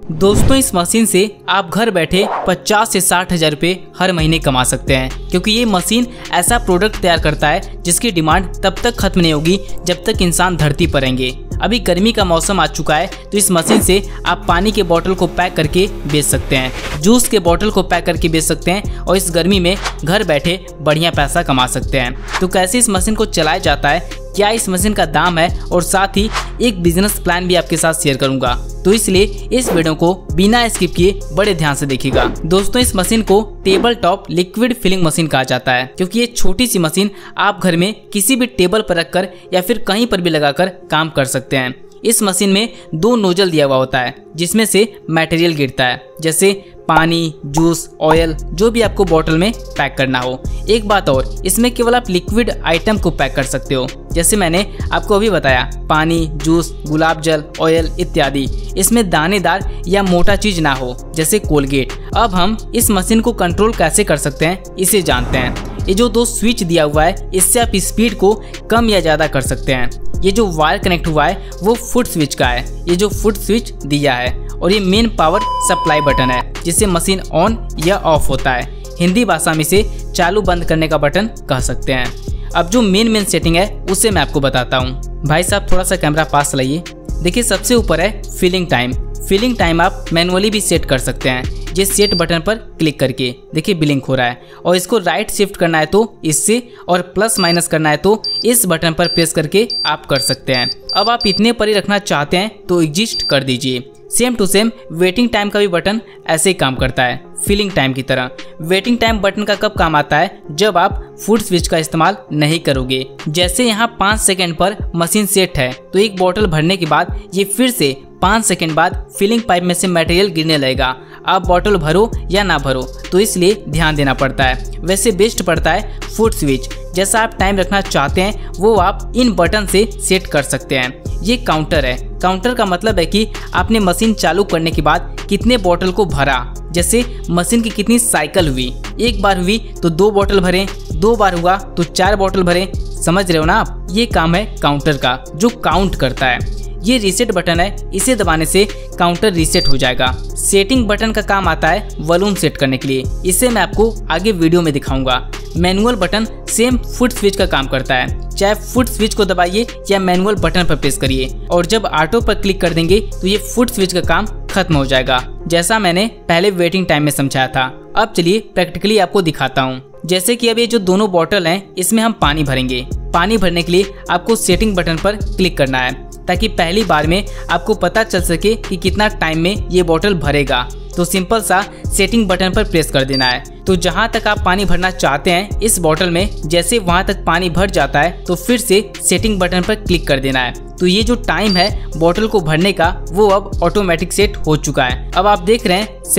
दोस्तों इस मशीन से आप घर बैठे 50 से 60 हज़ार रुपये हर महीने कमा सकते हैं, क्योंकि ये मशीन ऐसा प्रोडक्ट तैयार करता है जिसकी डिमांड तब तक खत्म नहीं होगी जब तक इंसान धरती पर रहेंगे। अभी गर्मी का मौसम आ चुका है, तो इस मशीन से आप पानी के बोतल को पैक करके बेच सकते हैं, जूस के बोतल को पैक करके बेच सकते हैं और इस गर्मी में घर बैठे बढ़िया पैसा कमा सकते हैं। तो कैसे इस मशीन को चलाया जाता है, क्या इस मशीन का दाम है, और साथ ही एक बिजनेस प्लान भी आपके साथ शेयर करूंगा। तो इसलिए इस वीडियो को बिना स्किप किए बड़े ध्यान से देखिएगा। दोस्तों इस मशीन को table top liquid filling machine कहा जाता है, क्योंकि ये छोटी सी मशीन आप घर में किसी भी टेबल पर रखकर या फिर कहीं पर भी लगाकर काम कर सकते हैं। इस मशीन में 2 नोजल दिया हुआ होता है जिसमें से मटेरियल गिरता है, जैसे पानी, जूस, ऑयल, जो भी आपको बोतल में पैक करना हो। एक बात और, इसमें केवल आप लिक्विड आइटम को पैक कर सकते हो, जैसे मैंने आपको अभी बताया, पानी, जूस, गुलाब जल, ऑयल इत्यादि। इसमें दानेदार या मोटा चीज ना हो, जैसे कोलगेट। अब हम इस मशीन को कंट्रोल कैसे कर सकते हैं, इसे जानते हैं। ये जो 2 स्विच दिया हुआ है, इससे आप स्पीड को कम या ज्यादा कर सकते हैं। ये जो वायर कनेक्ट हुआ है वो फुट स्विच का है, ये जो फुट स्विच दिया है, और ये मेन पावर सप्लाई बटन है जिससे मशीन ऑन या ऑफ होता है। हिंदी भाषा में इसे चालू बंद करने का बटन कह सकते हैं। अब जो मेन सेटिंग है उसे मैं आपको बताता हूँ। भाई साहब थोड़ा सा कैमरा पास लाइए। देखिए सबसे ऊपर है फिलिंग टाइम। फिलिंग टाइम आप मैनुअली भी सेट कर सकते हैं, ये सेट बटन पर क्लिक करके। देखिए ब्लिंक हो रहा है, और इसको राइट शिफ्ट करना है तो इससे, और प्लस माइनस करना है तो इस बटन पर प्रेस करके आप कर सकते हैं। अब आप इतने पर ही रखना चाहते हैं तो एग्जिस्ट कर दीजिए। Same to same waiting time का भी बटन ऐसे ही काम करता है, फिलिंग टाइम की तरह। वेटिंग टाइम बटन का कब काम आता है, जब आप फुट स्विच का इस्तेमाल नहीं करोगे। जैसे यहाँ 5 सेकंड पर मशीन सेट है, तो एक बोतल भरने के बाद ये फिर से 5 सेकंड बाद फिलिंग पाइप में से मटेरियल गिरने लगेगा। आप बोतल भरो या ना भरो, तो इसलिए ध्यान देना पड़ता है। वैसे बेस्ट पड़ता है फुट स्विच। जैसा आप टाइम रखना चाहते हैं वो आप इन बटन से सेट कर सकते हैं। ये काउंटर है। काउंटर का मतलब है कि आपने मशीन चालू करने के बाद कितने बोतल को भरा, जैसे मशीन की कितनी साइकिल हुई। 1 बार हुई तो 2 बोतल भरें, 2 बार हुआ तो 4 बोतल भरें। समझ रहे हो ना आप? ये काम है काउंटर का, जो काउंट करता है। ये रीसेट बटन है, इसे दबाने से काउंटर रीसेट हो जाएगा। सेटिंग बटन का काम आता है वॉल्यूम सेट करने के लिए, इसे मैं आपको आगे वीडियो में दिखाऊंगा। Manual button same foot switch का काम करता है, चाहे फुट स्विच को दबाइए या मैनुअल बटन पर प्रेस करिए, और जब ऑटो पर क्लिक कर देंगे तो ये फुट स्विच का काम खत्म हो जाएगा, जैसा मैंने पहले वेटिंग टाइम में समझाया था। अब चलिए प्रैक्टिकली आपको दिखाता हूँ। जैसे कि अब ये जो दोनों बोतल हैं, इसमें हम पानी भरेंगे। पानी भरने के लिए आपको सेटिंग बटन पर क्लिक करना है, ताकि पहली बार में आपको पता चल सके कि कितना टाइम में ये बोतल भरेगा। तो सिंपल सा सेटिंग बटन पर प्रेस कर देना है। तो जहाँ तक आप पानी भरना चाहते हैं इस बोतल में, जैसे वहाँ तक पानी भर जाता है तो फिर से सेटिंग बटन पर क्लिक कर देना है। तो ये जो टाइम है बोतल को भरने का वो अब ऑटोमेटिक सेट हो चुका है। अब आप देख रहे हैं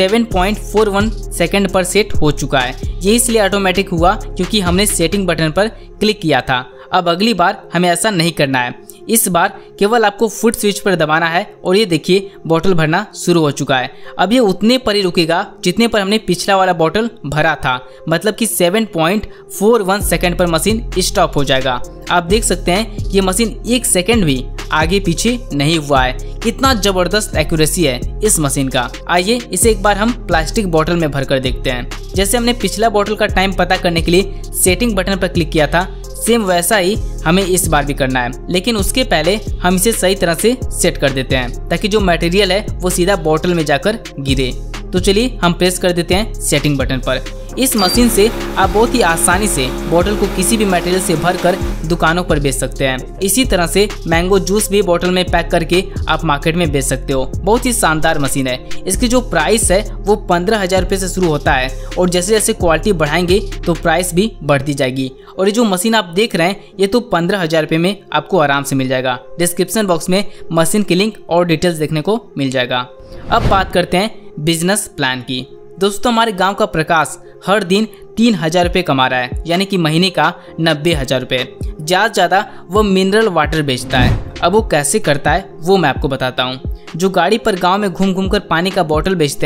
7.41 सेकंड पर सेट हो चुका है। ये इसलिए ऑटोमेटिक हुआ क्योंकि हमने सेटिंग बटन पर क्लिक किया था। अब अगली बार हमें ऐसा नहीं करना है। इस बार केवल आपको फुट स्विच पर दबाना है, और ये देखिए बोतल भरना शुरू हो चुका है। अब ये उतने पर ही रुकेगा जितने पर हमने पिछला वाला बोतल भरा था, मतलब कि 7.41 सेकंड पर मशीन स्टॉप हो जाएगा। आप देख सकते हैं ये मशीन 1 सेकंड भी आगे पीछे नहीं हुआ है। कितना जबरदस्त एक्यूरेसी है इस मशीन का। आइए इसे एक बार हम प्लास्टिक बोतल में भरकर देखते हैं। जैसे हमने पिछला बोतल का टाइम पता करने के लिए सेटिंग बटन पर क्लिक किया था, सेम वैसा ही हमें इस बार भी करना है, लेकिन उसके पहले हम इसे सही तरह से सेट कर देते हैं, ताकि जो मटेरियल है वो सीधा बोतल में जाकर गिरे। तो चलिए हम प्रेस कर देते हैं सेटिंग बटन पर। इस मशीन से आप बहुत ही आसानी से बोतल को किसी भी मटेरियल से भरकर दुकानों पर बेच सकते हैं। इसी तरह से मैंगो जूस भी बोतल में पैक करके आप मार्केट में बेच सकते हो। बहुत ही शानदार मशीन है। इसकी जो प्राइस है वो 15,000 रुपये से शुरू होता है, और जैसे जैसे क्वालिटी बढ़ाएंगे तो प्राइस भी बढ़ती जाएगी। और ये जो मशीन आप देख रहे हैं ये तो 15,000 रुपये में आपको आराम से मिल जाएगा। डिस्क्रिप्शन बॉक्स में मशीन की लिंक और डिटेल्स देखने को मिल जाएगा। अब बात करते हैं बिजनेस प्लान की। दोस्तों हमारे गांव का प्रकाश हर दिन 3,000 रुपये कमा रहा है, यानी कि महीने का 90,000 रुपये। ज़्यादा वो मिनरल वाटर बेचता है। अब वो कैसे करता है वो मैं आपको बताता हूँ। जो गाड़ी पर गांव में घूम घूम कर पानी का बोतल बेचते हैं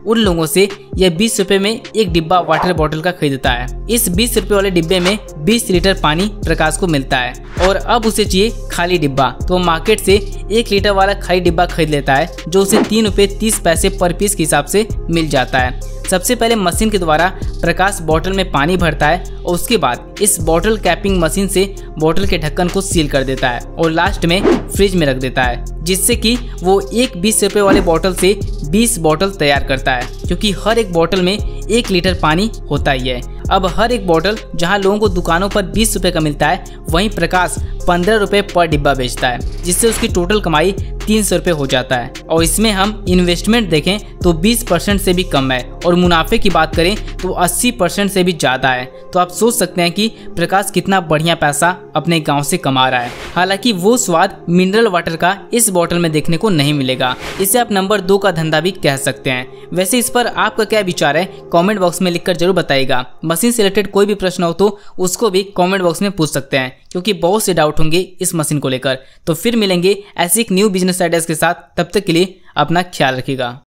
उन लोगों से यह 20 रुपए में एक डिब्बा वाटर बॉटल का खरीदता है। इस 20 रुपए वाले डिब्बे में 20 लीटर पानी प्रकाश को मिलता है और अब उसे चाहिए खाली डिब्बा, तो मार्केट से 1 लीटर वाला खाली डिब्बा खरीद लेता है जो उसे 3 रुपए 30 पैसे पर पीस के हिसाब से मिल जाता है। सबसे पहले मशीन के द्वारा प्रकाश बोतल में पानी भरता है और उसके बाद इस बोतल कैपिंग मशीन से बोतल के ढक्कन को सील कर देता है और लास्ट में फ्रिज में रख देता है, जिससे कि वो एक 20 रुपए वाले बोतल से 20 बोतल तैयार करता है, क्योंकि हर एक बोतल में 1 लीटर पानी होता ही है। अब हर एक बोतल जहां लोगों को दुकानों पर 20 रुपए का मिलता है, वहीं प्रकाश 15 रुपए पर डिब्बा बेचता है, जिससे उसकी टोटल कमाई 300 रुपए हो जाता है। और इसमें हम इन्वेस्टमेंट देखें तो 20% से भी कम है और मुनाफे की बात करें तो 80% से भी ज़्यादा है। तो आप सोच सकते हैं कि प्रकाश कितना बढ़िया पैसा अपने गांव से कमा रहा है। हालांकि वो स्वाद मिनरल वाटर का इस बोतल में देखने को नहीं मिलेगा। इसे आप नंबर 2 का धंधा भी कह सकते हैं। वैसे इस पर आपका क्या विचार है, कमेंट बॉक्स में लिखकर जरूर बताइएगा। मशीन से रिलेटेड कोई भी प्रश्न हो तो उसको भी कमेंट बॉक्स में पूछ सकते हैं, क्योंकि बहुत से डाउट होंगे इस मशीन को लेकर। तो फिर मिलेंगे ऐसे एक न्यू बिजनेस आइडियाज के साथ, तब तक के लिए अपना ख्याल रखिएगा।